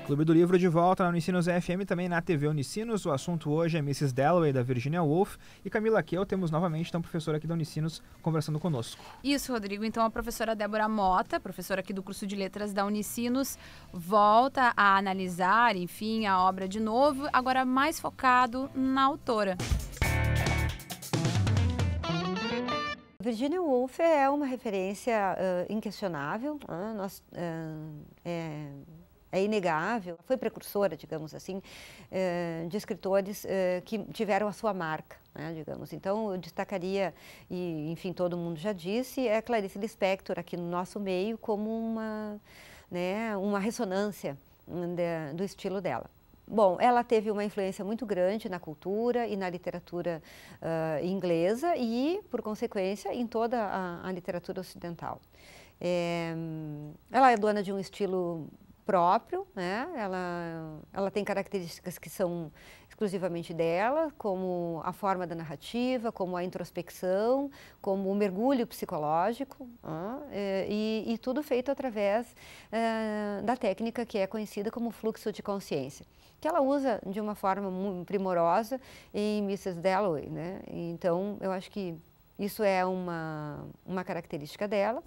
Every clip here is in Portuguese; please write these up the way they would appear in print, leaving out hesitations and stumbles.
Clube do Livro de volta na Unicinos FM, também na TV Unicinos. O assunto hoje é Mrs. Dalloway, da Virginia Woolf. E Camila Kiel, temos novamente então professora aqui da Unicinos conversando conosco. Isso, Rodrigo. Então a professora Débora Mota, professora aqui do curso de Letras da Unicinos, volta a analisar, enfim, a obra de novo, agora mais focado na autora. Virginia Woolf é uma referência inquestionável, é inegável, foi precursora, digamos assim, de escritores que tiveram a sua marca, né, digamos. Então, eu destacaria, e enfim, todo mundo já disse, é Clarice Lispector aqui no nosso meio como uma ressonância do estilo dela. Bom, ela teve uma influência muito grande na cultura e na literatura inglesa e, por consequência, em toda a literatura ocidental. Ela é dona de um estilo próprio, né? Ela tem características que são exclusivamente dela, como a forma da narrativa, como a introspecção, como o mergulho psicológico, e tudo feito através da técnica que é conhecida como fluxo de consciência, que ela usa de uma forma muito primorosa em Mrs. Dalloway, né? Então, eu acho que isso é uma característica dela.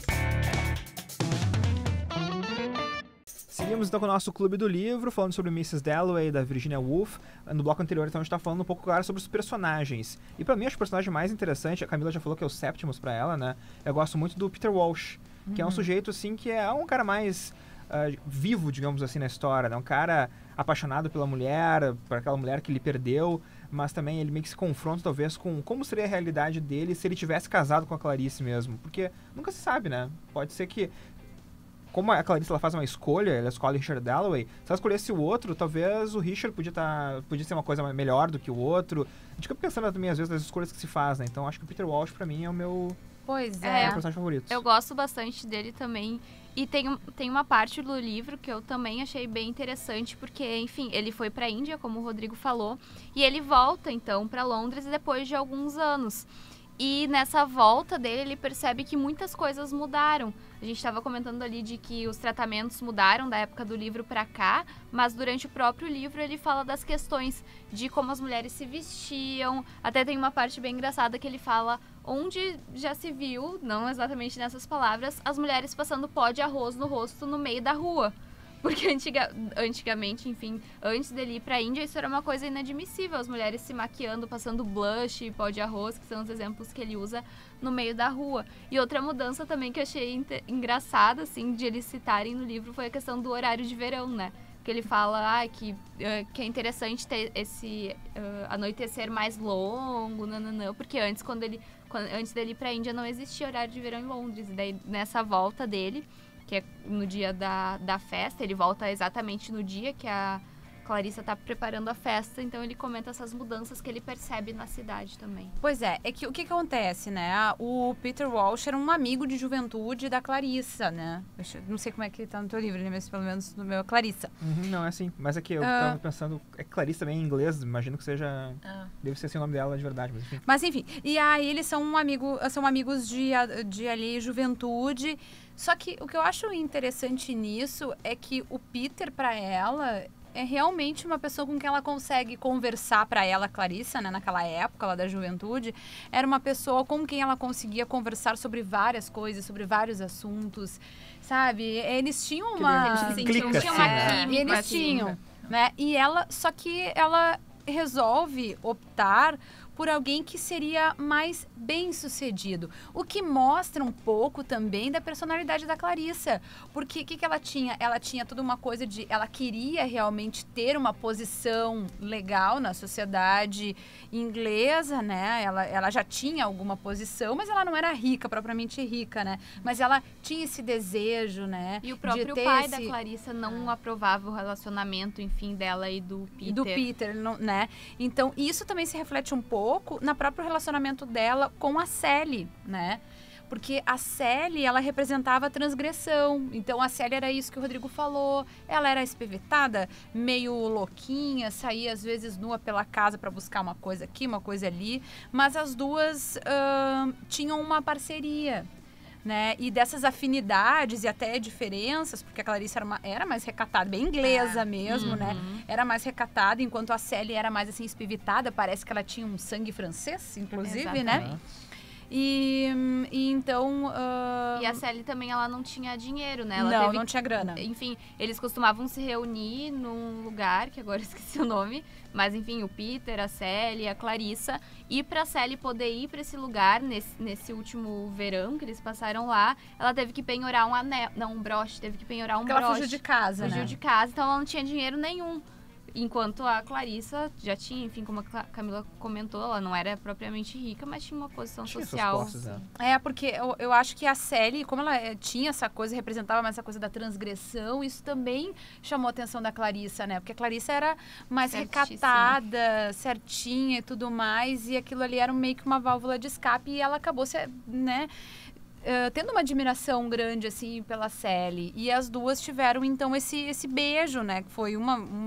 Seguimos então com o nosso Clube do Livro, falando sobre Mrs. Dalloway, da Virginia Woolf. No bloco anterior, então, a gente está falando um pouco agora sobre os personagens. E para mim, acho que o personagem mais interessante, a Camila já falou que é o Septimus para ela, né? Eu gosto muito do Peter Walsh, que é um sujeito, assim, que é um cara mais vivo, digamos assim, na história, né? Um cara apaixonado pela mulher, por aquela mulher que ele perdeu, mas também ele meio que se confronta, talvez, com como seria a realidade dele se ele tivesse casado com a Clarice mesmo. Porque nunca se sabe, né? Pode ser que, como a Clarice ela faz uma escolha, ela escolhe Richard Dalloway, se ela escolhesse o outro, talvez o Richard podia ser uma coisa melhor do que o outro. A gente fica pensando também, às vezes, nas escolhas que se faz, né? Então, acho que o Peter Walsh, pra mim, é o meu personagem favorito. Eu gosto bastante dele também. E tem uma parte do livro que eu também achei bem interessante, porque, enfim, ele foi pra Índia, como o Rodrigo falou, e ele volta, então, pra Londres depois de alguns anos. E nessa volta dele, ele percebe que muitas coisas mudaram. A gente estava comentando ali de que os tratamentos mudaram da época do livro para cá, mas durante o próprio livro ele fala das questões de como as mulheres se vestiam. Até tem uma parte bem engraçada que ele fala onde já se viu, não exatamente nessas palavras, as mulheres passando pó de arroz no rosto no meio da rua. Porque antigamente, enfim, antes dele ir pra Índia, isso era uma coisa inadmissível. As mulheres se maquiando, passando blush e pó de arroz, que são os exemplos que ele usa no meio da rua. E outra mudança também que eu achei engraçada, assim, de eles citarem no livro, foi a questão do horário de verão, né? Que ele fala que é interessante ter esse anoitecer mais longo, porque antes, antes dele ir pra Índia, não existia horário de verão em Londres. E daí, nessa volta dele, que é no dia da festa, ele volta exatamente no dia que a Clarissa está preparando a festa, então ele comenta essas mudanças que ele percebe na cidade também. Pois é que o que acontece, né? O Peter Walsh era um amigo de juventude da Clarissa, né? Eu não sei como é que tá no teu livro, né? Mas pelo menos no meu é Clarissa. Não, é assim. Mas aqui eu tava pensando, é Clarissa também em inglês, imagino que seja... Deve ser assim o nome dela de verdade, mas enfim. Mas enfim, e aí eles são amigos de ali, juventude. Só que o que eu acho interessante nisso é que o Peter, para ela, é realmente uma pessoa com quem ela consegue conversar. Para ela, Clarissa, né, naquela época lá da juventude, era uma pessoa com quem ela conseguia conversar sobre várias coisas, sobre vários assuntos, sabe? Eles tinham uma química, eles tinham, né? E ela, só que ela resolve optar por alguém que seria mais bem-sucedido. O que mostra um pouco também da personalidade da Clarissa. Porque o que ela tinha? Ela tinha toda uma coisa de... Ela queria realmente ter uma posição legal na sociedade inglesa, né? Ela já tinha alguma posição, mas ela não era rica, propriamente rica, né? Mas ela tinha esse desejo, né? E o próprio pai da Clarissa não aprovava o relacionamento, enfim, dela e do Peter. Né? Então, isso também se reflete um pouco no próprio relacionamento dela com a Sally, né? Porque a Sally, ela representava a transgressão. Então, a Sally era isso que o Rodrigo falou. Ela era espevetada, meio louquinha, saía às vezes nua pela casa para buscar uma coisa aqui, uma coisa ali. Mas as duas tinham uma parceria. né? E dessas afinidades e até diferenças, porque a Clarice era mais recatada, bem inglesa mesmo, né? Era mais recatada, enquanto a Sally era mais assim espivitada, parece que ela tinha um sangue francês, inclusive, né? Exatamente. E então... E a Sally também, ela não tinha dinheiro, né? Ela não tinha grana. Enfim, eles costumavam se reunir num lugar, que agora eu esqueci o nome, mas enfim, o Peter, a Sally, a Clarissa, e pra Sally poder ir pra esse lugar, nesse último verão que eles passaram lá, ela teve que penhorar um anel, não, um broche, teve que penhorar um Porque broche. ela fugiu de casa, Fugiu né? de casa, então ela não tinha dinheiro nenhum. Enquanto a Clarissa já tinha, enfim, como a Camila comentou, ela não era propriamente rica, mas tinha uma posição Tinha social. suas posses, né? Porque eu acho que a Sally, como ela tinha essa coisa, representava mais essa coisa da transgressão, isso também chamou a atenção da Clarissa, né? Porque a Clarissa era mais Certíssima. recatada, certinha e tudo mais, e aquilo ali era meio que uma válvula de escape, e ela acabou, né, tendo uma admiração grande, assim, pela Sally. E as duas tiveram, então, esse beijo, né? Que foi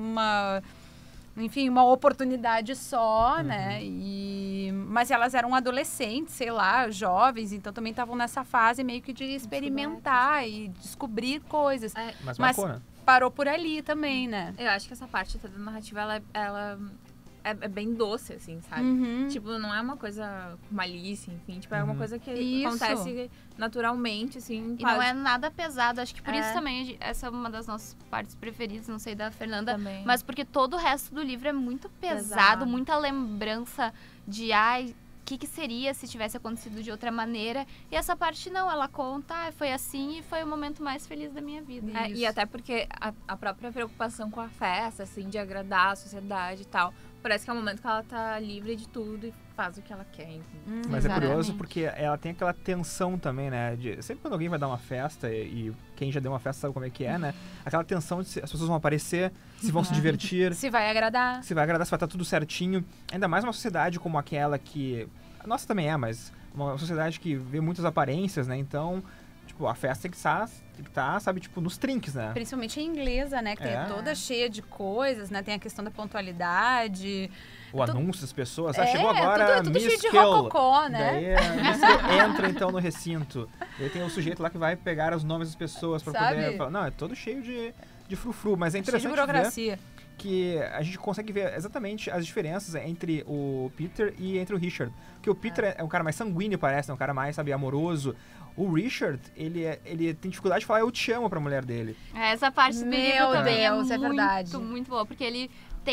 enfim, uma oportunidade só, né? Mas elas eram adolescentes, sei lá, jovens, então também estavam nessa fase meio que de experimentar e descobrir coisas. Mas Mas marcou, né? parou por ali também, né? Eu acho que essa parte até da narrativa, ela é bem doce, assim, sabe? Uhum. Tipo, não é uma coisa com malícia, enfim. Tipo, é uma Uhum. coisa que Isso. acontece naturalmente, assim. E não é nada pesado, acho que por É. isso também, essa é uma das nossas partes preferidas, não sei da Fernanda, Também. mas porque todo o resto do livro é muito pesado, Pesado. muita lembrança de, o que seria se tivesse acontecido de outra maneira. E essa parte não, ela conta, foi assim e foi o momento mais feliz da minha vida. É, e até porque a própria preocupação com a festa, assim, de agradar a sociedade e tal, parece que é um momento que ela tá livre de tudo e faz o que ela quer, enfim. Mas é curioso Exatamente. porque ela tem aquela tensão também, né? Sempre quando alguém vai dar uma festa, e quem já deu uma festa sabe como é que é, né? Aquela tensão de se as pessoas vão aparecer, se vão se divertir, Se vai agradar. se vai agradar, se vai estar tudo certinho. Ainda mais uma sociedade como aquela que... A nossa também é, mas uma sociedade que vê muitas aparências, né? Então, tipo, a festa tem que estar, sabe, tipo, nos trinques, né? Principalmente a inglesa, né? Que É. tem toda cheia de coisas, né? Tem a questão da pontualidade. O anúncio das pessoas. É, Chegou agora tudo Miss cheio de Kill. rococó, né? Daí a Miss Kill entra, então, no recinto. E aí tem o sujeito lá que vai pegar os nomes das pessoas pra Sabe? poder falar. Não, é todo cheio de frufru. Mas é Cheio de interessante ver burocracia. que a gente consegue ver exatamente as diferenças entre o Peter e entre o Richard. Porque o Peter é um cara mais sanguíneo, parece, né? Um cara mais, sabe, amoroso. O Richard, ele tem dificuldade de falar eu te amo pra mulher dele. Essa parte do Meu livro também Deus, é muito, verdade. muito boa, porque ele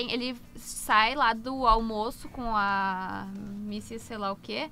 sai lá do almoço com a Missy sei lá o quê,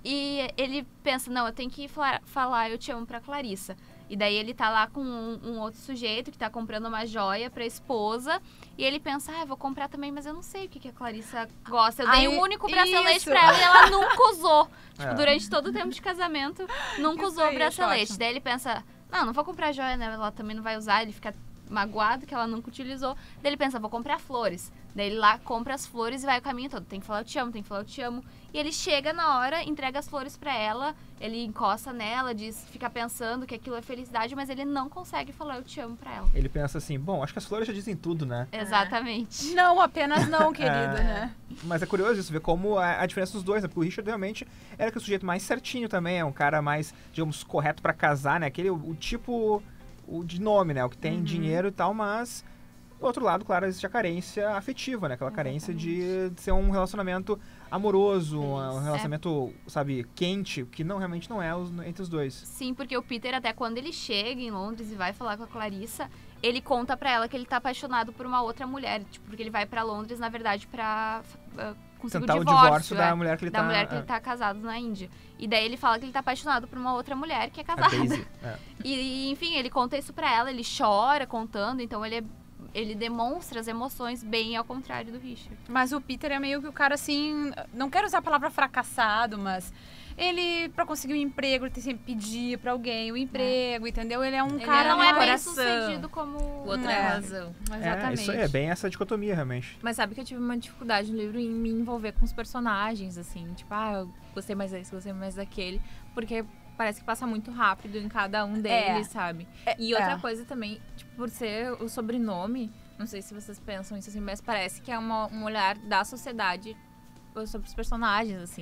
e ele pensa, não, eu tenho que falar eu te amo pra Clarissa. E daí ele tá lá com um outro sujeito que tá comprando uma joia pra esposa, e ele pensa, eu vou comprar também, mas eu não sei o que a Clarissa gosta. Eu dei um único bracelete isso. pra ela e ela nunca usou. Tipo, É. durante todo o tempo de casamento, nunca Isso usou o aí, acho bracelete. ótimo. Daí ele pensa, não vou comprar joia, né? Ela também não vai usar, ele fica magoado que ela nunca utilizou. Daí ele pensa, vou comprar flores. Daí ele lá compra as flores e vai o caminho todo. Tem que falar eu te amo, tem que falar eu te amo. E ele chega na hora, entrega as flores pra ela, ele encosta nela, fica pensando que aquilo é felicidade, mas ele não consegue falar eu te amo pra ela. Ele pensa assim, bom, acho que as flores já dizem tudo, né? Exatamente. Não, apenas não, querido, É. né? Mas é curioso isso, ver como a diferença dos dois, né? Porque o Richard realmente era aquele sujeito mais certinho também, é um cara mais, digamos, correto pra casar, né? Aquele, o tipo, o de nome, né? O que tem dinheiro e tal, mas... Do outro lado, claro, existe a carência afetiva, né? Aquela carência de ser um relacionamento amoroso, um relacionamento, sabe, quente, que realmente não é entre os dois. Sim, porque o Peter, até quando ele chega em Londres e vai falar com a Clarissa, ele conta pra ela que ele tá apaixonado por uma outra mulher. Tipo, porque ele vai pra Londres, na verdade, pra conseguir Tentar o o divórcio. divórcio da mulher que ele da tá... mulher que ele tá casado na Índia. E daí ele fala que ele tá apaixonado por uma outra mulher que é A casada. Daisy. É. E, enfim, ele conta isso pra ela, ele chora contando, então ele demonstra as emoções bem ao contrário do Richard. Mas o Peter é meio que o cara, assim... Não quero usar a palavra fracassado, mas... Ele, pra conseguir um emprego, ele tem que sempre pedir pra alguém o emprego, entendeu? Ele é um Ele cara... é Não é bem coração. sucedido como... O outro é É. a razão. Exatamente. Isso aí, é bem essa dicotomia, realmente. Mas sabe que eu tive uma dificuldade no livro em me envolver com os personagens, assim. Tipo, eu gostei mais desse, gostei mais daquele. Porque parece que passa muito rápido em cada um deles, sabe? E outra coisa também, tipo, por ser o sobrenome, não sei se vocês pensam isso assim, mas parece que é um olhar da sociedade sobre os personagens, assim.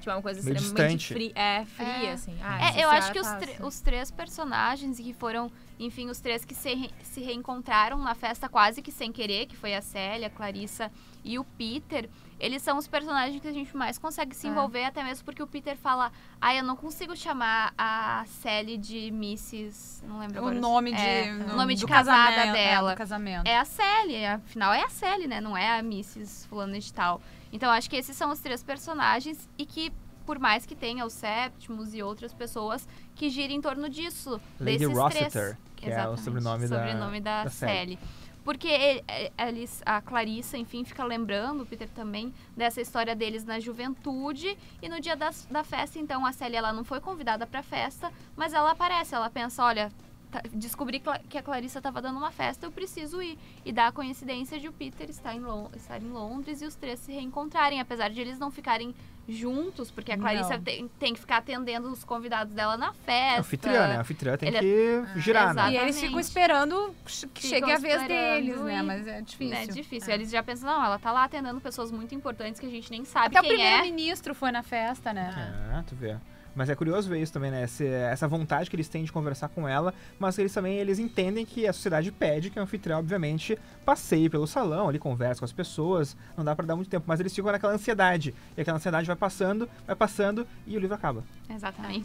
Tipo, é uma coisa meio extremamente distante. fria, assim. Eu acho que os três personagens que foram, enfim, os três que se reencontraram na festa quase que sem querer, que foi a Célia, a Clarissa e o Peter, eles são os personagens que a gente mais consegue se envolver, até mesmo porque o Peter fala, eu não consigo chamar a Sally de Mrs... Não lembro agora. O nome de casada casamento, dela. Do casamento. É a Sally, afinal é a Sally, né? Não é a Mrs. fulana de tal. Então, acho que esses são os três personagens e que, por mais que tenha os Septimus e outras pessoas, que gira em torno disso. Lady desses Rossiter, três. que é o sobrenome da Sally. Porque a Clarissa, enfim, fica lembrando, o Peter também, dessa história deles na juventude. E no dia da festa, então, a Sally, ela não foi convidada pra festa, mas ela aparece, ela pensa, olha... descobri que a Clarissa estava dando uma festa, eu preciso ir. E dá a coincidência de o Peter estar em Londres e os três se reencontrarem, apesar de eles não ficarem juntos, porque a Clarissa tem que ficar atendendo os convidados dela na festa. Anfitriã, né? A anfitriã tem que girar, né? E eles ficam esperando que chegue a vez deles, né? Mas é difícil. É difícil. Eles já pensam, não, ela tá lá atendendo pessoas muito importantes que a gente nem sabe Até quem o primeiro-ministro foi na festa, né? Tu vê. Mas é curioso ver isso também, né? Essa vontade que eles têm de conversar com ela, mas eles entendem que a sociedade pede que o anfitrião, obviamente, passeie pelo salão, ali converse com as pessoas, não dá pra dar muito tempo, mas eles ficam naquela ansiedade. E aquela ansiedade vai passando, e o livro acaba. Exatamente.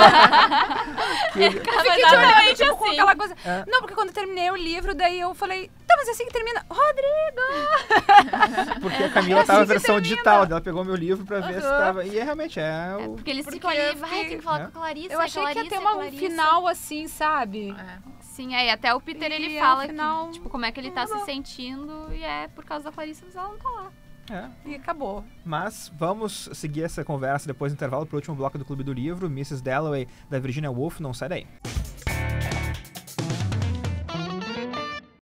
Eu fiquei exatamente assim. Com aquela coisa. É. Não, porque quando eu terminei o livro, daí eu falei, tá, mas é assim que termina. Rodrigo! Porque a Camila tava na versão digital, ela pegou meu livro pra ver se tava... E realmente porque eles ficam ali, tem que falar com a Clarissa, eu achei que ia ter um final assim, sabe? Sim, e até o Peter, ele fala que, tipo, como é que ele tá se sentindo, e é por causa da Clarissa, mas ela não tá lá. E acabou. Mas vamos seguir essa conversa depois do intervalo pro último bloco do Clube do Livro, Mrs. Dalloway, da Virginia Woolf, não sai daí.